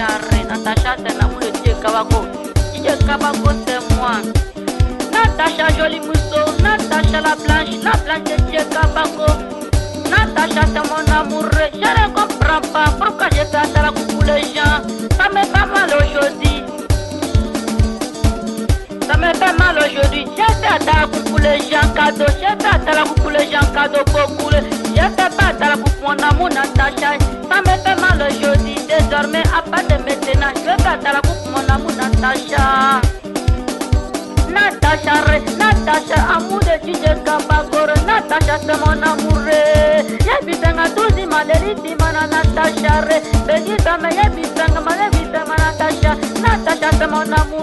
Natacha, c'est l'amour de Dieu Cabaco. Dieu Cabaco, c'est moi. Natacha, jolie mousseau. Natacha, la blanche de Dieu Cabaco. Natacha, c'est mon amour. Je ne comprends pas pourquoi j'ai fait à la coupe pour les gens. Ça me fait mal aujourd'hui. Ça me fait mal aujourd'hui. J'ai fait à la coupe pour les gens cadeau. J'ai fait à la coupe pour les gens cadeau beaucoup. J'ai fait pas à la coupe pour mon amour Natacha. Ça me fait mal aujourd'hui. Désormais, à part de maintenant, je vais faire à la coupe pour mon amour Natacha. Natacha, amour de Dieu Cabaco. Natacha, c'est mon amour. Yebisanga tuzi maleriti mana Natacha. Begitame yebisanga malebisanga Natacha. Natacha, c'est mon amour.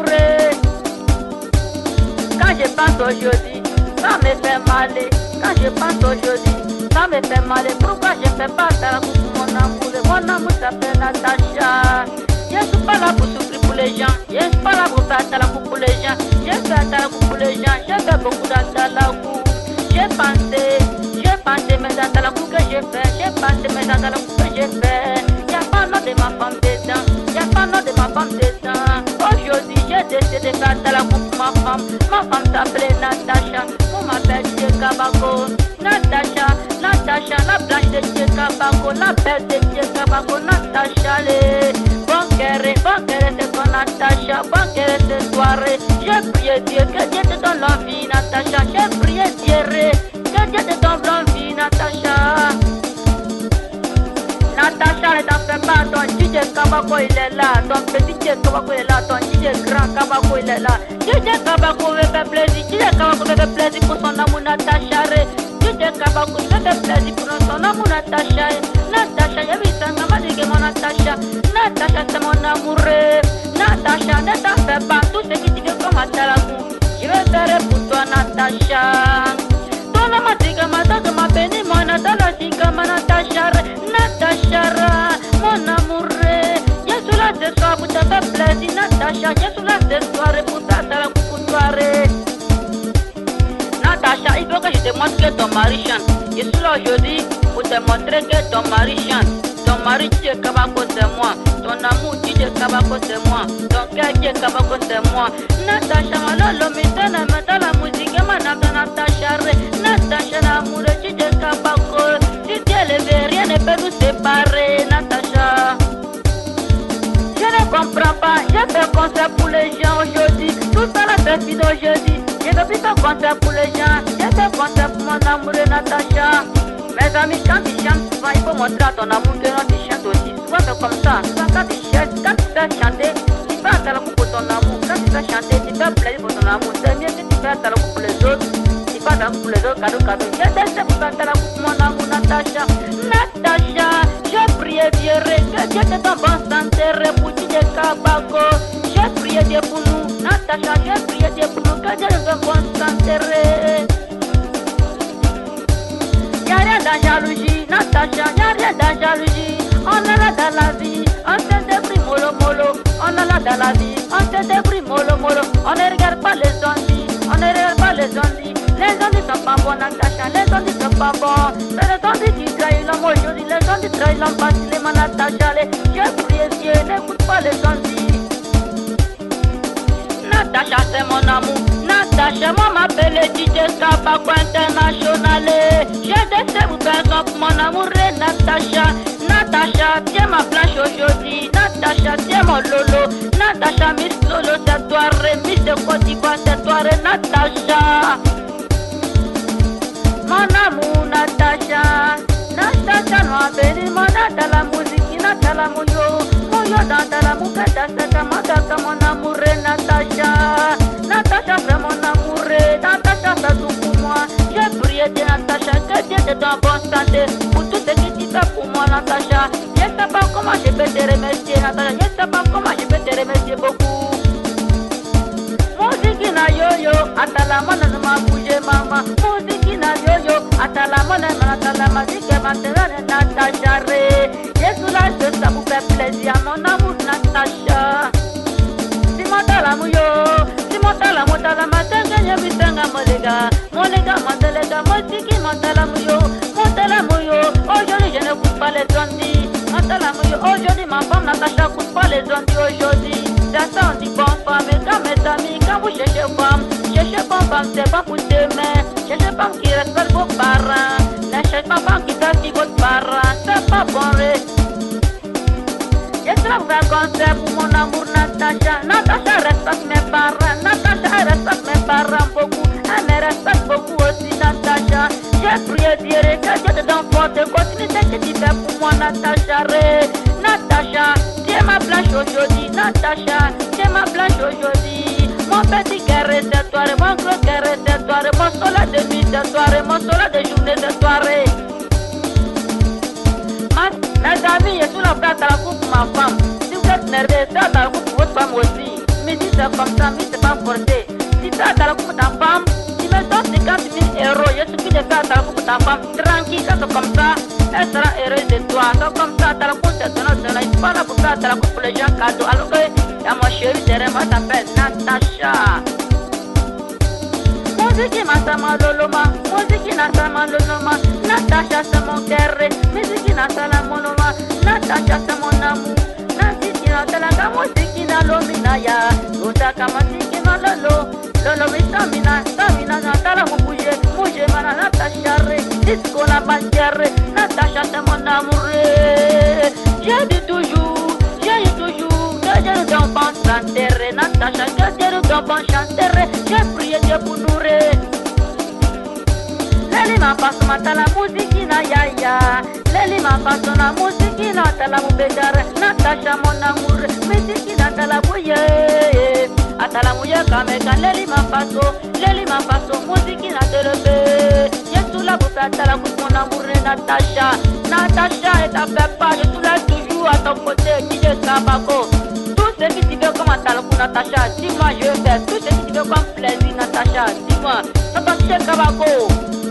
Quand je pense aujourd'hui, ça me fait mal. Quand je pense aujourd'hui, ça me fait mal. Pourquoi je fais pas la coupe pour mon amour? Mon amour s'appelle Natacha. Je suis pas là pour souffrir pour les gens. Je suis pas là pour faire la coupe pour les gens. Je fais la coupe pour les gens. J'ai fait beaucoup la coupe. J'ai pensé mes la coupe que j'ai fait. J'ai pensé mes la coupe que j'ai fait. Y'a pas nom de ma femme dedans. Y'a pas nom de ma femme dedans. Aujourd'hui j'ai décidé de faire la coupe pour ma femme. Ma femme s'appelait Natacha. On m'appelle Dieu Cabaco. Natacha, la blanche de Dieu Cabaco. La belle de Dieu Cabaco. Natacha, les bon cœur, c'est ton Natacha. Bon cœur, c'est soirée. J'ai prié Dieu que Dieu te donne l'envie, Natacha. J'ai prié Dieu que Dieu te donne l'envie, Natacha. Natacha, ne t'en fais pas, ton DJ Cabaco il est là, ton petit DJ Cabaco il est là, ton DJ grand Cabaco il est là. DJ Cabaco veut faire plaisir, DJ Cabaco veut faire plaisir pour son amour Natacha. DJ Cabaco veut faire plaisir pour son amour Natacha. Natacha, y'a vu ça, maman dit que mon Natacha. Natacha, c'est mon amour. Natacha, ne t'en fais pas, tout ce qui dit que comme à ta je vais faire pour toi Natacha. Ton nom dit que ma béni, mon Natacha, dit que ma Natacha. Natacha, mon amour. Je suis là ce soir pour te faire plaisir, Natacha. Je suis là ce soir pour ta pour toi. Natacha, il faut que je te montre que ton mari chante. Je suis là aujourd'hui pour te montrer que ton mari chante. Ton mari Dieu Cabaco c'est moi. Ton amour Dieu Cabaco c'est moi. Ton cœur Dieu Cabaco c'est moi. Natacha, malolo, mitana, meta la musique, manata Natacha. Natacha, l'amour de Dieu Cabaco. Si Dieu le veut, rien ne peut nous séparer, Natacha. Je ne comprends pas, j'ai fait concert pour les gens aujourd'hui. Tout ça là c'est fini aujourd'hui. Je ne plus faire concert pour les gens. J'ai fait concert pour mon amour de Natacha. Mes amis, quand tu chantes, souvent il faut montrer à ton amour que non, tu chantes aussi. Souvent c'est comme ça. Souvent quand tu fais chanter, tu fais un talent pour ton amour. Quand tu fais chanter, tu fais plaisir pour ton amour. C'est mieux que tu fais un talent pour les autres. Tu fais un talent pour les autres, cadeau. J'ai décidé pour faire un talent pour mon amour, Natacha. Natacha, j'ai prié Dieu, que Dieu te donne bon santé, pour Dieu Cabaco. J'ai prié Dieu pour nous, Natacha, j'ai prié Dieu pour nous, que Dieu te donne bon santé. Y'a rien dans jalousie, Natacha, y'a rien dans jalousie. On est là dans la vie, on se débrouille mollo mollo. On est là dans la vie, on se débrouille mollo mollo. On ne regarde pas les zombies, on ne regarde pas les zombies. Les zombies sont pas bons, Natacha, les zombies sont pas bons. C'est les zombies qui trahissent l'homme aujourd'hui, les zombies trahissent l'homme facilement, Natacha. J'ai prié Dieu, n'écoute pas les zombies. Natacha, c'est mon amour. Natacha, moi m'appelle DJ Cabaco International. J'ai décidé vous faire ça pour mon amour, Natacha. Natacha, tiens ma planche aujourd'hui. Natacha, tiens mon lolo. Natacha, Miss Lolo, c'est toi. Miss de Côte d'Ivoire, c'est toi, Natacha. Mon amour, Natacha. Natacha, nous béni, mon Natacha, la musique, Natacha, la mouyo. Mouyo, Natacha, la moukata, c'est mon amour, Natacha. Natacha, c'est mon amour, Natacha, c'est tout pour moi. J'ai prié Dieu, Natacha, que Dieu te donne bonne santé pour tout ce que tu fais pour moi, Natacha. Je ne sais pas comment je peux te remercier, Natacha. Je ne sais pas comment je peux te remercier beaucoup. Musique na yo-yo, atala mana na ma bougé, maman. Musique na yo-yo, atala mana na ma musique, maintenant Natacha. Je suis là, je sais vous faire plaisir, mon amour, Natacha. Si mon talamuyo, si mon talamuyo, matanga nyabitanga molega, molega mandelega, musique mon talamuyo. Aujourd'hui je ne coupe pas les zombies. Mon talamuyo, aujourd'hui ma femme Natacha coupe pas les les ont dit aujourd'hui. Certains ont dit bonne femme, mais quand mes amis, quand vous cherchez bonne femme, c'est pas pour demain. Cherchez femme qui respecte vos parents. Ne cherchez pas femme qui satisfait votre parent. C'est pas bon. Je suis là pour raconter pour mon amour Natacha. Natacha respecte mes parents. Natacha respecte mes parents beaucoup. Elle me respecte beaucoup aussi Natacha. J'ai prié Dieu que Dieu te donne force. Continue ce que tu fais pour moi Natacha. Natacha, tu es ma blanche aujourd'hui. Natacha, tu es ma blanche aujourd'hui. Mon petit cœur c'est toi, mon gros cœur c'est toi, mon soleil de nuit c'est toi, mon soleil de journée c'est toi. Mes amis, je suis là pour la coupe pour ma femme. Si vous êtes nerveux, c'est dans la coupe pour votre femme aussi. Mais si c'est comme ça, mais c'est pas forcé. Si tu as dans la coupe pour ta femme, tu me donnes 50 000 euros. Je suffit de faire dans la coupe pour ta femme. Tranquille, ça c'est comme ça. Elle sera heureuse de toi. Donc comme ça, dans la coupe c'est ton autre. Il ne faut pas là pour faire dans la coupe pour les gens cadeaux. Alors que il y a ma chérie derrière moi, s'appelle Natacha. Musique nasama loloma, musique nasama loloma. Natacha c'est mon cœur, musique nasama loloma. Natacha c'est mon amour. Musique nasama musique na lominaya. Uta kama musique na lolo, lolo vitamina, vitamina natala mouye, mouye mana Natacha re. Disco la banquière, Natacha c'est mon amour. J'ai dit toujours, que Dieu nous donne bon chanter, Natacha, que Dieu nous donne bon chanter. J'ai prié Dieu pour nous. Leli ma passe mata la musique na yaya. Leli ma passe na musique na tala mubegare. Natacha mon amour, musique na tala bouye. Atala mouye kameka. Leli ma passe, musique na televé. Je suis là pour faire tala pour mon amour Natacha. Natacha et ta fait pas, je suis là toujours à ton côté. DJ Cabaco. Tout ce que tu veux comme atala pour Natacha, dis-moi je vais faire. Tout ce que tu veux comme plaisir Natacha, dis-moi. Ça va DJ Cabaco.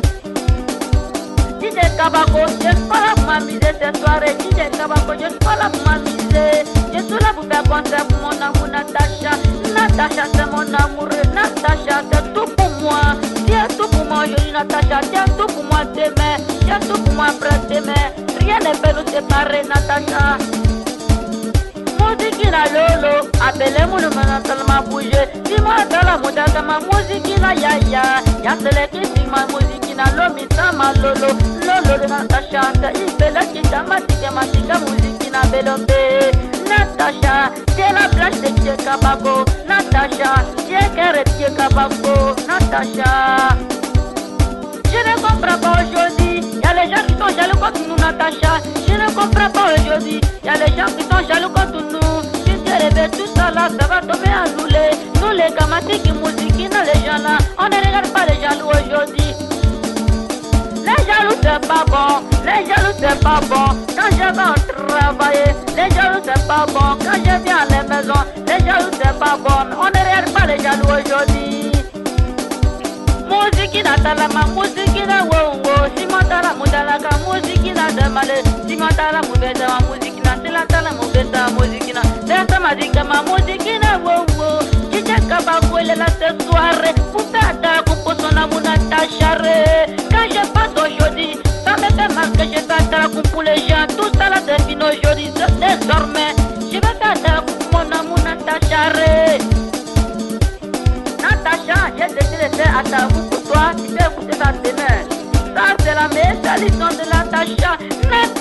DJ Cabaco, je suis pas là pour m'amuser cette soirée. DJ Cabaco, je suis pas là pour m'amuser. Je suis là pour faire concert pour mon amour Natacha. Natacha c'est mon amour. Natacha c'est tout pour moi. Tu es tout pour moi aujourd'hui Natacha. Tu es tout pour moi demain. Tu es tout pour moi après-demain. Rien ne peut nous séparer Natacha. Musique na lolo, appelez-moi le maintenant tellement bouger. Dis-moi dans la mode de ma musique na yaya. Y'a celle qui dit ma musique na lomi sama lolo. Lolo de Natacha, il fait la kita matika musique na belombe. Natacha, c'est la blanche de Dieu Cabaco. Natacha, c'est cœur de Dieu Cabaco. Natacha. Je ne comprends pas aujourd'hui. Y'a les gens qui sont jaloux contre nous, Natacha. Je ne comprends pas aujourd'hui. Y'a les gens qui sont jaloux contre nous. Si tu rêves tout ça là, ça va tomber à nous les gamatiques musique, nous les gens là. On ne regarde pas les jaloux aujourd'hui. Les jaloux c'est pas bon. Les jaloux c'est pas bon. Quand je vais travailler, les jaloux c'est pas bon. Quand je viens à la maison, les jaloux c'est pas bon. On ne regarde pas les jaloux aujourd'hui. Musique na talama, musique na wongo. Si matala mudalaka, musique na demale. Si matala mubeta ma musique na, si la tala mubeta musique na. Desa madika ma musique na wongo. DJ Cabaco elle est là ce soir pour faire pour son amour Natacha. Quand je passe aujourd'hui, ça me fait mal que je fais pour les gens. Tout ça là c'est fini aujourd'hui, désormais. Je vais faire pour mon amour Natacha. Natacha, j'ai décidé de faire à ta roue pour toi, tu peux écouter ça demain. Ça c'est la meilleure leçon de Natacha.